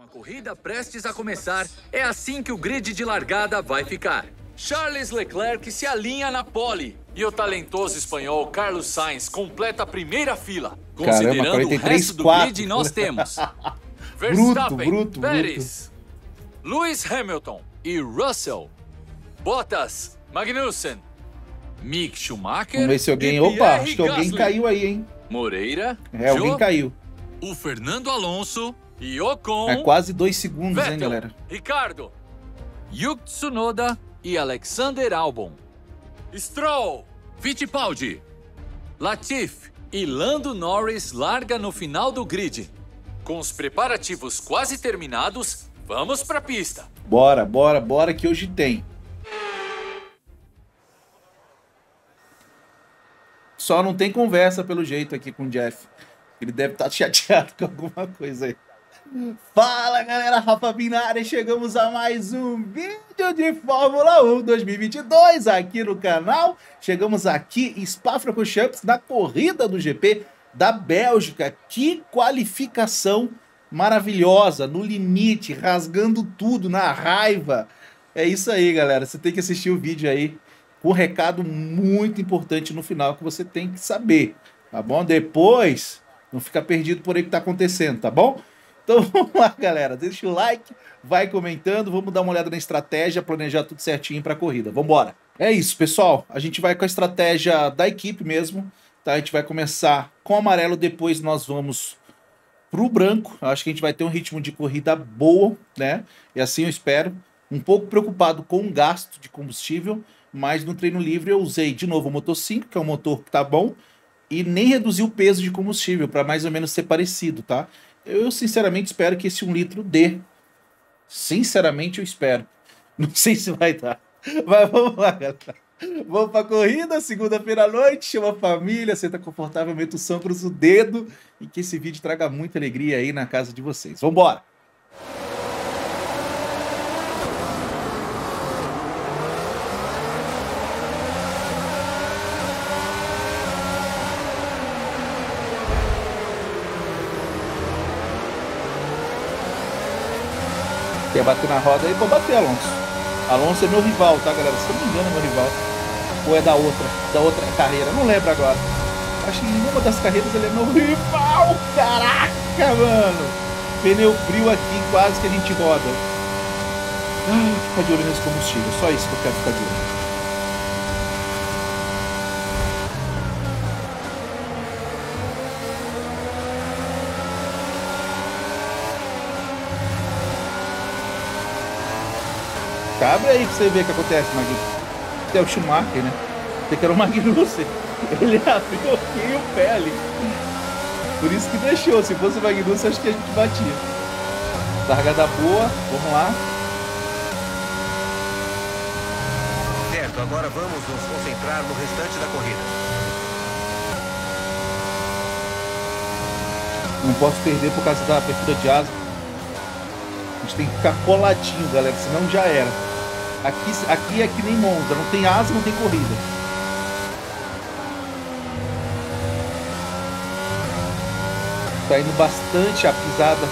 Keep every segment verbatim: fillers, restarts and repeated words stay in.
Com a corrida prestes a começar, é assim que o grid de largada vai ficar. Charles Leclerc se alinha na pole e o talentoso espanhol Carlos Sainz completa a primeira fila. Considerando Caramba, o resto do grid, nós temos Verstappen, bruto, bruto, Pérez, Lewis Hamilton e Russell, Bottas, Magnussen, Mick Schumacher. Vamos ver se alguém... e Opa, Pierre acho que alguém Gasly. caiu aí, hein? Moreira, É, alguém Zhou, caiu. o Fernando Alonso e Ocon. É quase dois segundos, Vettel, hein, galera? Ricardo, Yuki Tsunoda e Alexander Albon. Stroll, Fittipaldi, Latifi e Lando Norris larga no final do grid. Com os preparativos quase terminados, vamos pra pista. Bora, bora, bora que hoje tem. Só não tem conversa pelo jeito aqui com o Jeff. Ele deve estar chateado com alguma coisa aí. Fala, galera, Rafa Binari, chegamos a mais um vídeo de Fórmula um dois mil e vinte e dois aqui no canal. Chegamos aqui em Spa-Francorchamps na corrida do G P da Bélgica. Que qualificação maravilhosa, no limite, rasgando tudo, na raiva. É isso aí, galera, você tem que assistir o vídeo aí com um recado muito importante no final que você tem que saber, tá bom? Depois, não fica perdido por aí o que tá acontecendo, tá bom? Então vamos lá, galera, deixa o like, vai comentando, vamos dar uma olhada na estratégia, planejar tudo certinho para a corrida. Vamos embora. É isso, pessoal, a gente vai com a estratégia da equipe mesmo, tá? A gente vai começar com o amarelo, depois nós vamos pro branco. Eu acho que a gente vai ter um ritmo de corrida boa, né? E assim eu espero. Um pouco preocupado com o gasto de combustível, mas no treino livre eu usei de novo o motor cinco, que é um motor que tá bom, e nem reduzi o peso de combustível, para mais ou menos ser parecido, tá? Eu, sinceramente, espero que esse um litro dê. Sinceramente, eu espero. Não sei se vai dar. Mas vamos lá, galera. Vamos pra corrida, segunda-feira à noite. Chama a família, senta confortável, meta o som, cruza o dedo. E que esse vídeo traga muita alegria aí na casa de vocês. Vambora! Quer bater na roda aí, pode bater, Alonso. Alonso é meu rival, tá, galera? Se eu não me engano, é meu rival. Ou é da outra, da outra carreira, não lembro agora. Acho que em nenhuma das carreiras ele é meu rival. Caraca, mano. Pneu frio aqui, quase que a gente roda. Ai, ficar de olho nesse combustível, só isso que eu quero ficar de olho. Abre aí pra você ver o que acontece, Magnussen. É o Schumacher, né? Você que era o Magnussen. Ele abriu aqui o pé ali. Por isso que deixou. Se fosse o Magnussen, acho que a gente batia. Largada boa, vamos lá. Certo, agora vamos nos concentrar no restante da corrida. Não posso perder por causa da abertura de asa. A gente tem que ficar coladinho, galera, senão já era. Aqui, aqui é que nem Monza, não tem asa, não tem corrida. Tá indo bastante a pisada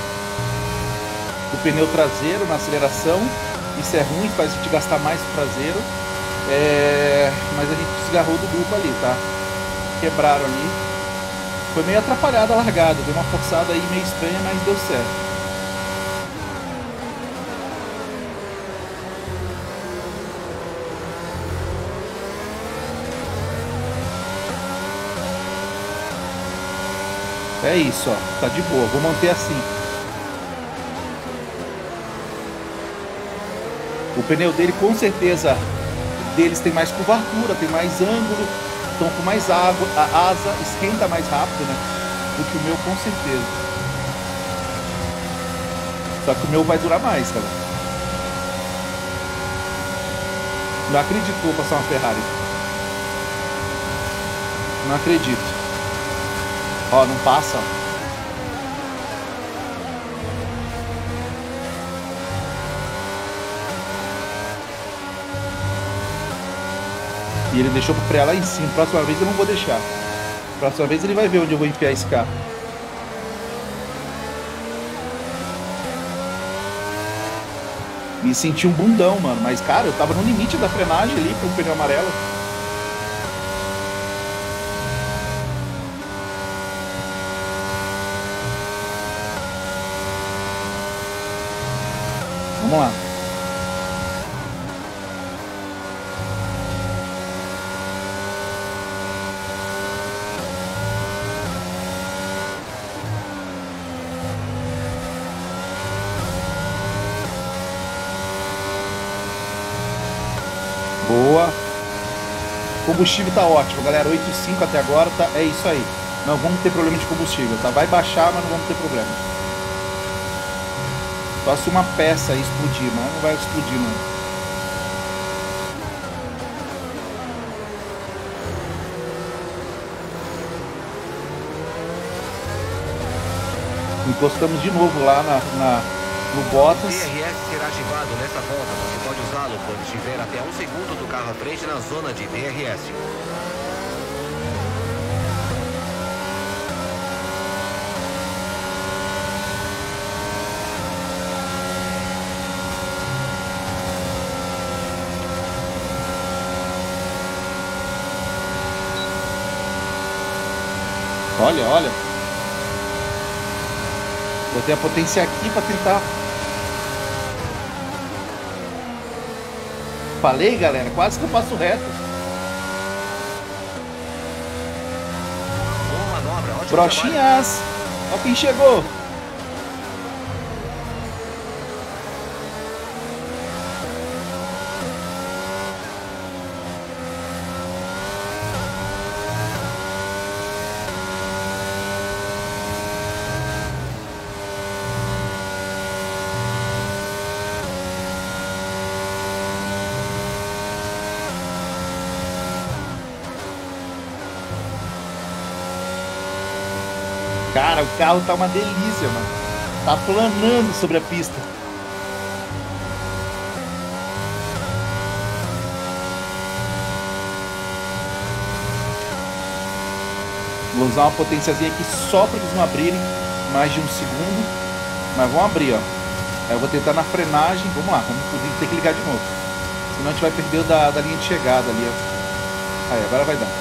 do pneu traseiro na aceleração. Isso é ruim, faz a gente gastar mais o traseiro. É... Mas a gente desgarrou do grupo ali, tá? Quebraram ali. Foi meio atrapalhada a largada, deu uma forçada aí meio estranha, mas deu certo. É isso, ó, tá de boa, vou manter assim. O pneu dele, com certeza, deles tem mais curvatura, tem mais ângulo, estão com mais água, a asa esquenta mais rápido, né? Do que o meu, com certeza. Só que o meu vai durar mais, cara. Não acredito que eu vou passar uma Ferrari. Não acredito. Ó, não passa. E ele deixou para frear lá em cima. Próxima vez eu não vou deixar. Próxima vez ele vai ver onde eu vou enfiar esse carro. Me senti um bundão, mano. Mas, cara, eu tava no limite da frenagem ali com o pneu amarelo. Vamos lá. Boa. O combustível tá ótimo, galera. oito e cinco até agora, tá? É isso aí. Não vamos ter problema de combustível, tá? Vai baixar, mas não vamos ter problema. Só se uma peça explodir, mas não vai explodir, não. Encostamos de novo lá na, na, no Bottas. O D R S será ativado nessa volta. Você pode usá-lo quando estiver até um segundo do carro à frente na zona de D R S. Olha, olha. Botei a potência aqui pra tentar. Falei, galera, quase que eu passo reto. Boa manobra, ótimo Brochinhas. Olha quem chegou. Cara, o carro tá uma delícia, mano. Tá planando sobre a pista. Vou usar uma potênciazinha aqui só para eles não abrirem mais de um segundo. Mas vão abrir, ó. Aí eu vou tentar na frenagem. Vamos lá, vamos ter que ligar de novo. Senão a gente vai perder o da, da linha de chegada ali, ó. Aí, agora vai dar.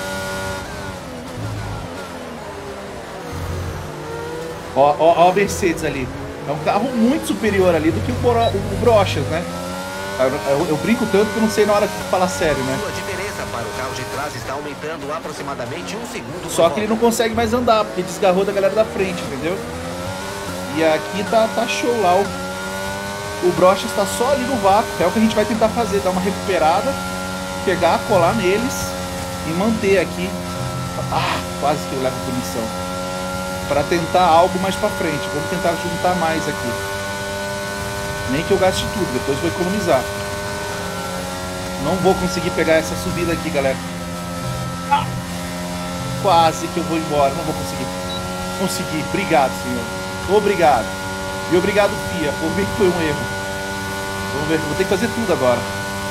Ó, ó, ó a Mercedes ali. É um carro muito superior ali do que o, Bro, o Brochas, né? Eu, eu, eu brinco tanto que eu não sei na hora de falar sério, né? A diferença para o carro de trás está aumentando aproximadamente um segundo. Só que ele não consegue mais andar, porque desgarrou da galera da frente, entendeu? E aqui tá, tá show lá. O, o Brochas tá só ali no vácuo. É o que a gente vai tentar fazer, dar uma recuperada, pegar, colar neles e manter aqui. Ah, quase que eu levo punição. Para tentar algo mais para frente. Vamos tentar juntar mais aqui. Nem que eu gaste tudo, depois vou economizar. Não vou conseguir pegar essa subida aqui, galera. Ah, quase que eu vou embora, não vou conseguir. Consegui, obrigado, senhor. Obrigado. E obrigado, F I A, por ver que foi um erro. Vamos ver, vou ter que fazer tudo agora.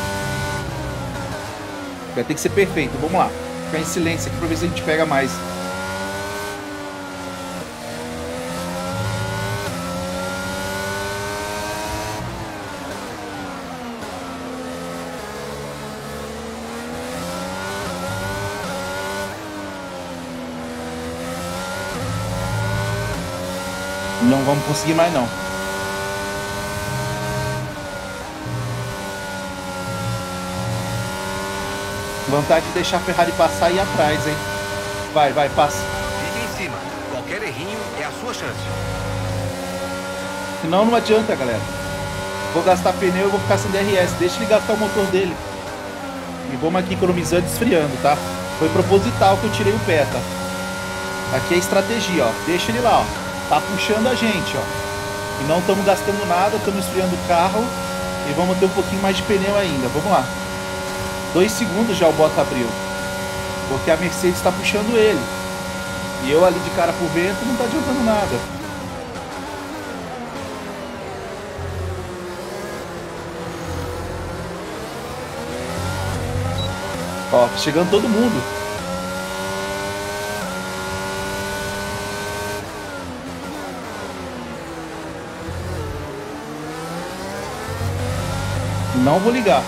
Vai ter que ser perfeito, vamos lá. Ficar em silêncio aqui para ver se a gente pega mais. Não vamos conseguir mais, não. Vontade de deixar a Ferrari passar e ir atrás, hein? Vai, vai, passa. Fique em cima. Qualquer errinho é a sua chance. Senão não adianta, galera. Vou gastar pneu e vou ficar sem D R S. Deixa ele gastar o motor dele. E vamos aqui economizando e esfriando, tá? Foi proposital que eu tirei o pé, tá? Aqui é a estratégia, ó. Deixa ele lá, ó. Tá puxando a gente, ó. E não estamos gastando nada, estamos esfriando o carro. E vamos ter um pouquinho mais de pneu ainda. Vamos lá. Dois segundos já o Bottas abriu. Porque a Mercedes está puxando ele. E eu ali de cara por vento não tá adiantando nada. Ó, chegando todo mundo. Não vou ligar.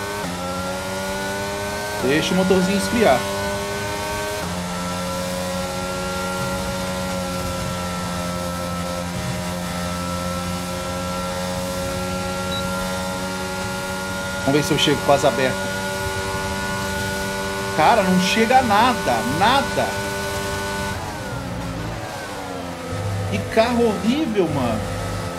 Deixa o motorzinho esfriar. Vamos ver se eu chego com as abertas. Cara, não chega nada, nada. Que carro horrível, mano.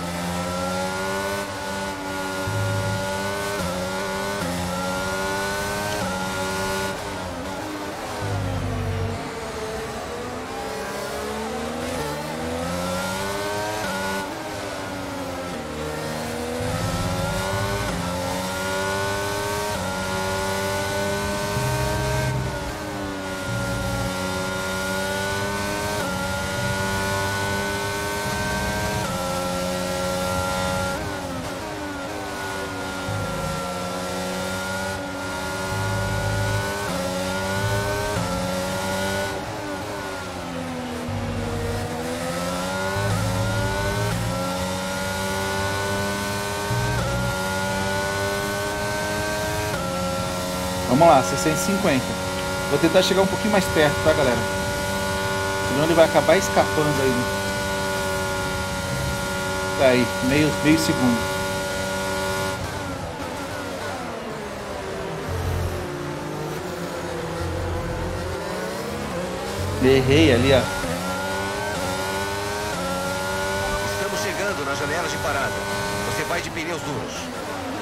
Vamos lá, seiscentos e cinquenta. Vou tentar chegar um pouquinho mais perto, tá, galera? Senão ele vai acabar escapando aí. Tá aí, meio, meio segundo. Errei ali, ó. Estamos chegando na janela de parada. Você vai de pneus duros.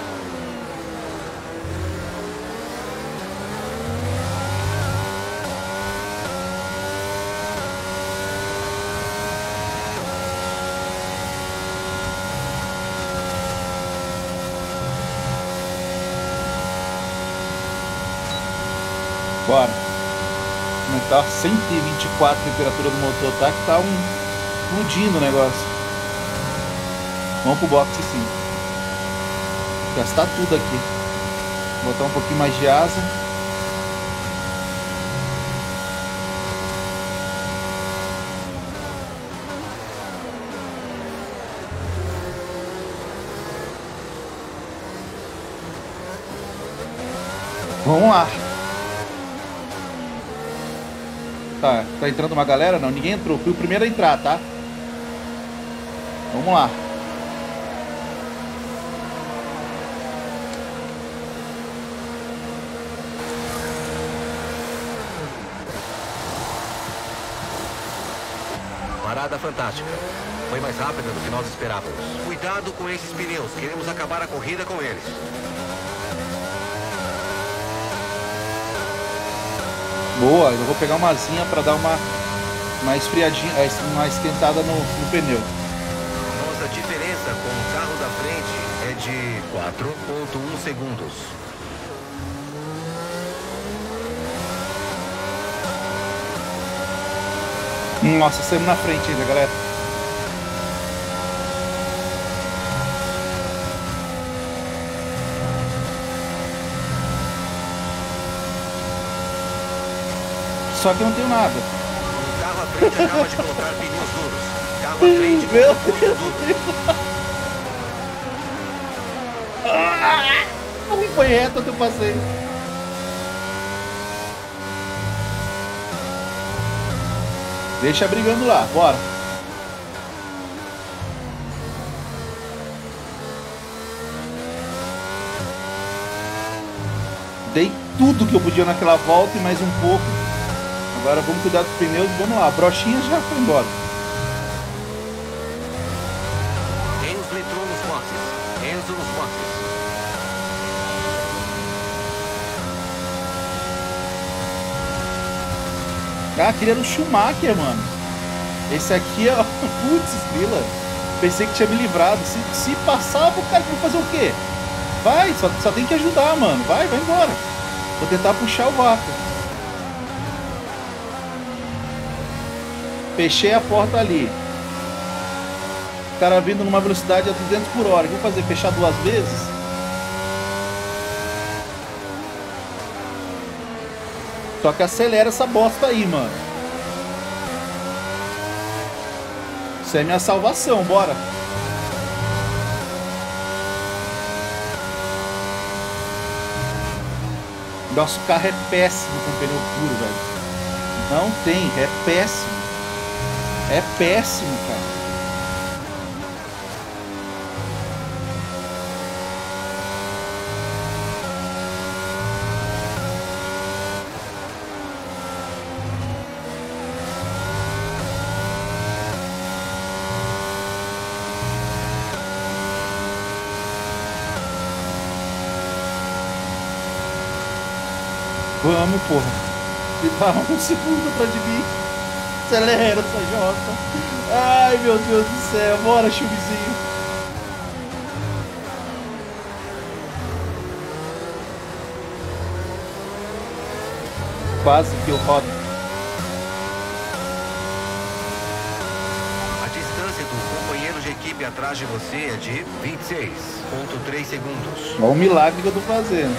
Bora. Aumentar cento e vinte e quatro a temperatura do motor, tá? Que tá um explodindo o negócio. Vamos pro box sim. Gastar tudo aqui. Botar um pouquinho mais de asa. Vamos lá. Tá, tá entrando uma galera? Não, ninguém entrou. Fui o primeiro a entrar, tá? Vamos lá. Parada fantástica. Foi mais rápida do que nós esperávamos. Cuidado com esses pneus. Queremos acabar a corrida com eles. Boa, eu vou pegar uma asinha para dar uma, uma esfriadinha, uma esquentada no, no pneu. Nossa diferença com o carro da frente é de quatro ponto um segundos. Nossa, saímos na frente ainda, galera. Só que eu não tenho nada. O carro à frente acaba de colocar pneus duros. Carro à frente com Meu apoio duro. Ah, não foi reto que eu passei. Deixa brigando lá, bora. Dei tudo que eu podia naquela volta e mais um pouco. Agora vamos cuidar dos pneus, vamos lá. A brochinha já foi embora. Enzo entrou nos boxes. Enzo nos boxes. Ah, aquele era o Schumacher, mano. Esse aqui é... Putz, grila. Pensei que tinha me livrado. Se, se passava, o cara vai fazer o quê? Vai, só, só tem que ajudar, mano. Vai, vai embora. Vou tentar puxar o vácuo. Fechei a porta ali. O cara vindo numa velocidade a duzentos por hora. O que eu vou fazer? Fechar duas vezes? Só que acelera essa bosta aí, mano. Isso é minha salvação, bora. Nosso carro é péssimo com pneu puro, velho. Não tem, é péssimo. É péssimo, cara. Vamos, porra. Ele tá um segundo atrás de mim. Acelera essa jota. Ai, meu Deus do céu. Bora, chuvezinho. Quase que eu rodo. A distância do companheiro de equipe atrás de você é de vinte e seis vírgula três segundos. Olha o milagre que eu tô fazendo.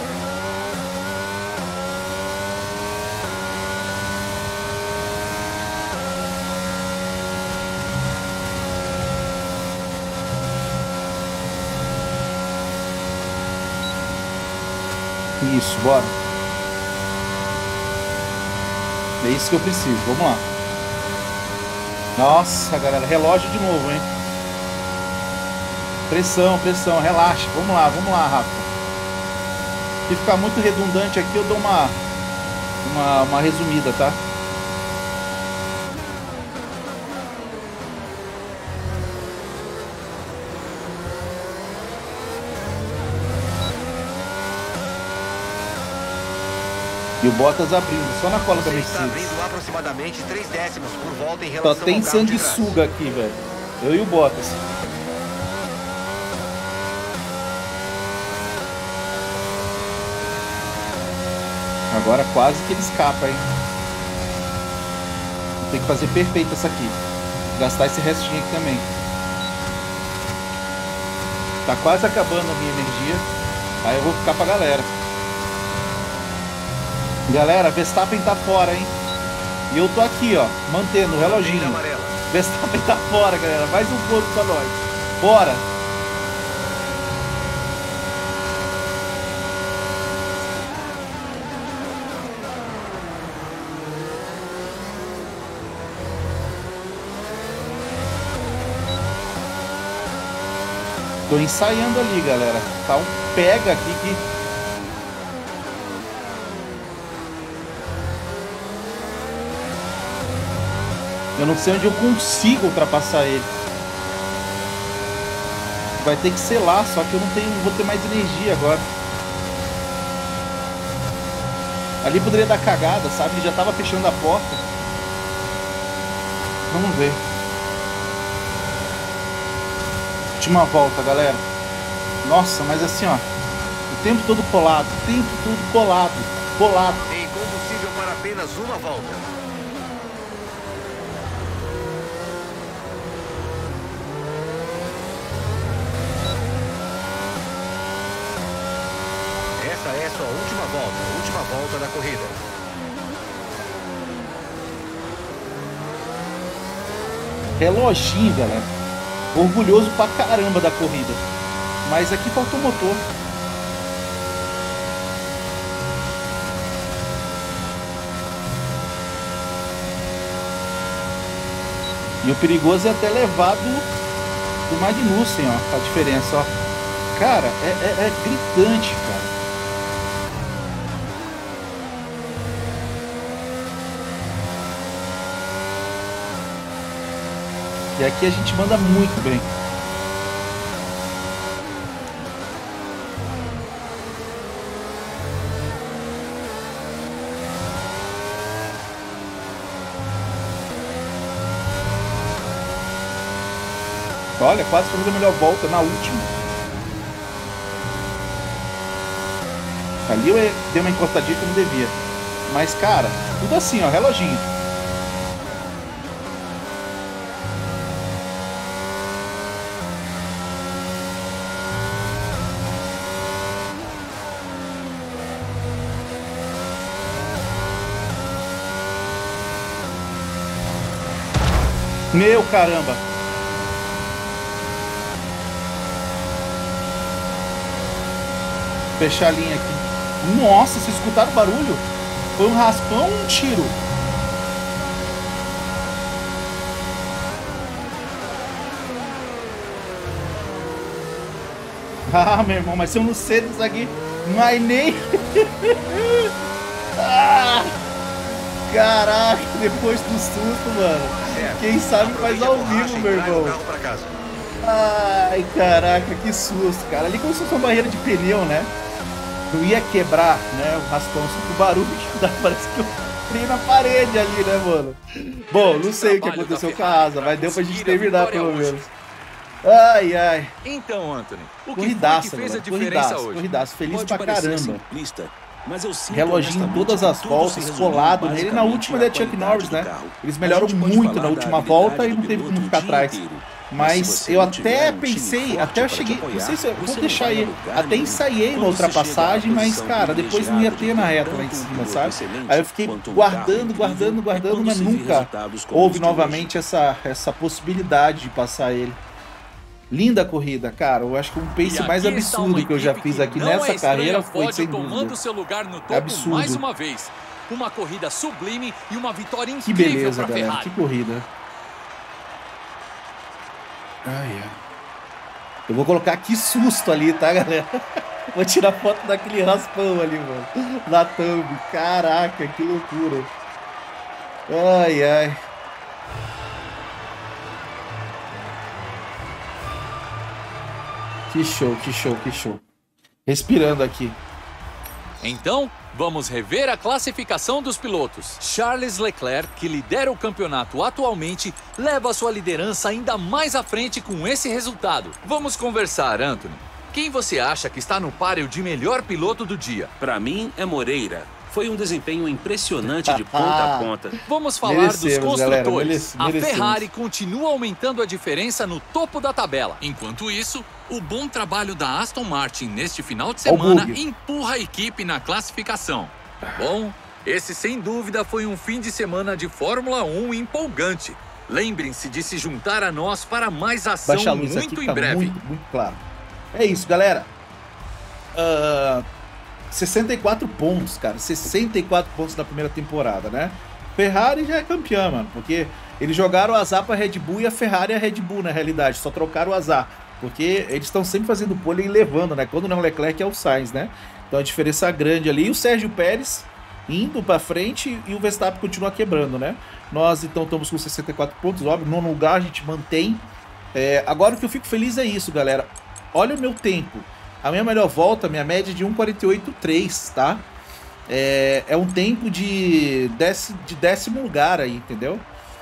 Isso, bora. É isso que eu preciso, vamos lá. Nossa, galera, relógio de novo, hein? Pressão, pressão, relaxa. Vamos lá, vamos lá, Rafa. Se ficar muito redundante aqui, eu dou uma, uma, uma resumida, tá? E o Bottas abrindo, só na cola da Mercedes. Está abrindo aproximadamente três décimos por volta em relação Só tem ao carro de trás. sanguessuga aqui, velho. Eu e o Bottas. Agora quase que ele escapa, hein? Tem que fazer perfeito essa aqui. Gastar esse restinho aqui também. Tá quase acabando a minha energia. Aí eu vou ficar pra galera. Galera, Verstappen tá fora, hein? E eu tô aqui, ó, mantendo o reloginho. Verstappen tá fora, galera. Mais um ponto pra nós. Bora! Tô ensaiando ali, galera. Tá um pega aqui que... Eu não sei onde eu consigo ultrapassar ele. Vai ter que ser lá, só que eu não tenho, não vou ter mais energia agora. Ali poderia dar cagada, sabe? Ele já tava fechando a porta. Vamos ver. Última volta, galera. Nossa, mas assim, ó. O tempo todo colado, o tempo todo colado, colado. Tem combustível para apenas uma volta. Essa é sua última volta, a última volta da corrida. Reloginho, galera. Orgulhoso pra caramba da corrida. Mas aqui faltou motor. E o perigoso é até levado do Magnussen, ó. A diferença, ó. Cara, é, é, é gritante, cara. E aqui a gente manda muito bem. Olha, quase fazendo a melhor volta na última. Ali eu dei uma encostadinha que eu não devia. Mas, cara, tudo assim, ó, reloginho. Meu caramba. Fechar a linha aqui. Nossa, vocês escutaram o barulho? Foi um raspão ou um tiro? Ah, meu irmão, mas se eu não sei disso aqui, mas nem... ah, caraca, depois do susto, mano. Quem sabe faz ao vivo, meu irmão. Ai, caraca, que susto, cara. Ali como se fosse uma barreira de pneu, né? Eu ia quebrar, né, o raspão, só que o barulho que dá, parece que eu entrei na parede ali, né, mano? Bom, não sei o que aconteceu com a asa, mas deu pra gente terminar, pelo menos. Ai, ai. Então, Anthony, o que corridaça, foi que fez mano, a diferença corridaça, hoje? corridaço, feliz Pode pra parecer caramba. simplista, mas eu sinto Reloginho em todas as voltas, colado nele. Na última da Chuck Norris, né? Eles melhoram muito na última volta e não teve como ficar atrás. Mas eu até pensei, até eu cheguei, não sei se eu vou deixar aí, até ensaiei uma ultrapassagem, mas cara, depois não ia ter na reta lá em cima, sabe? Aí eu fiquei guardando, guardando, guardando, mas nunca houve novamente essa, essa possibilidade de passar ele. Linda corrida, cara. Eu acho que um pace mais absurdo que eu já fiz aqui nessa carreira foi sem dúvida. Tomando seu lugar no topo absurdo. Mais uma vez. Uma corrida sublime e uma vitória incrível. Que beleza, pra galera. Ferrari. Que corrida. Ai, ai. Eu vou colocar que susto ali, tá, galera? Vou tirar foto daquele raspão ali, mano. Na thumb. Caraca, que loucura. Ai, ai. Que show, que show, que show. Respirando aqui. Então, vamos rever a classificação dos pilotos. Charles Leclerc, que lidera o campeonato atualmente, leva sua liderança ainda mais à frente com esse resultado. Vamos conversar, Anthony. Quem você acha que está no páreo de melhor piloto do dia? Para mim, é Moreira. Foi um desempenho impressionante de ponta a ponta. Vamos falar Merecemos, dos construtores. Galera, merece, a merecemos. Ferrari continua aumentando a diferença no topo da tabela. Enquanto isso, o bom trabalho da Aston Martin neste final de semana empurra a equipe na classificação. Bom, esse sem dúvida foi um fim de semana de Fórmula um empolgante. Lembrem-se de se juntar a nós para mais ação Baixa a luz muito aqui, em tá breve. Muito, muito claro. É isso, galera. Uh, sessenta e quatro pontos, cara. sessenta e quatro pontos na primeira temporada, né? Ferrari já é campeã, mano. Porque eles jogaram o azar pra Red Bull e a Ferrari é a Red Bull, na realidade. Só trocaram o azar. Porque eles estão sempre fazendo pole e levando, né? Quando não é o Leclerc, é o Sainz, né? Então a diferença é grande ali. E o Sérgio Pérez indo pra frente e o Verstappen continua quebrando, né? Nós, então, estamos com sessenta e quatro pontos. Óbvio, no lugar a gente mantém. É, agora o que eu fico feliz é isso, galera. Olha o meu tempo. A minha melhor volta, minha média é de um quarenta e oito três, tá? É, é um tempo de, décimo, de décimo lugar aí, entendeu?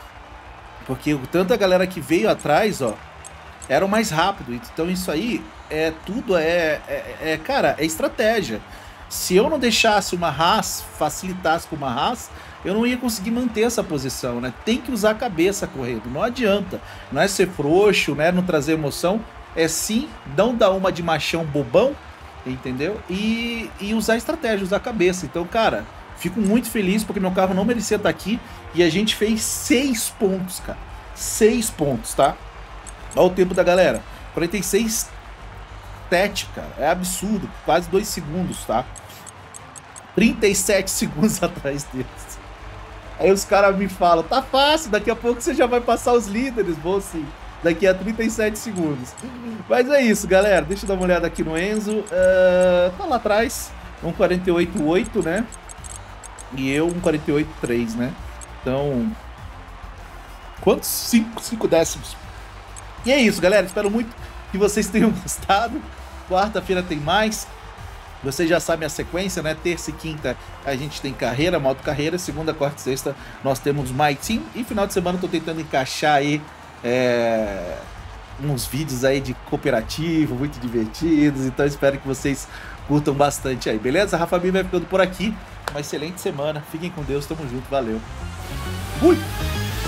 Porque tanta galera que veio atrás, ó, era o mais rápido. Então isso aí, é tudo, é, é, é cara, é estratégia. Se eu não deixasse uma Haas, facilitasse com uma Haas, eu não ia conseguir manter essa posição, né? Tem que usar a cabeça correndo, não adianta. Não é ser frouxo, né? Não trazer emoção. É sim, não dar uma de machão bobão, entendeu? E, e usar estratégia, usar a cabeça. Então, cara, fico muito feliz porque meu carro não merecia estar aqui e a gente fez seis pontos, cara. Seis pontos, tá? Olha o tempo da galera. quarenta e seis sete, cara. É absurdo. Quase dois segundos, tá? trinta e sete segundos atrás deles. Aí os caras me falam, tá fácil, daqui a pouco você já vai passar os líderes. Vou sim. Daqui a trinta e sete segundos. Mas é isso, galera. Deixa eu dar uma olhada aqui no Enzo. Uh, tá lá atrás. um quarenta e oito oito, né? E eu um quarenta e oito três, né? Então... Quantos? cinco décimos. E é isso, galera. Espero muito que vocês tenham gostado. Quarta-feira tem mais. Vocês já sabem a sequência, né? Terça e quinta a gente tem carreira, moto carreira. Segunda, quarta e sexta nós temos My Team. E final de semana eu tô tentando encaixar aí É, uns vídeos aí de cooperativo muito divertidos, então espero que vocês curtam bastante aí, beleza? A Rafa Bin vai ficando por aqui, uma excelente semana, fiquem com Deus, tamo junto, valeu, fui!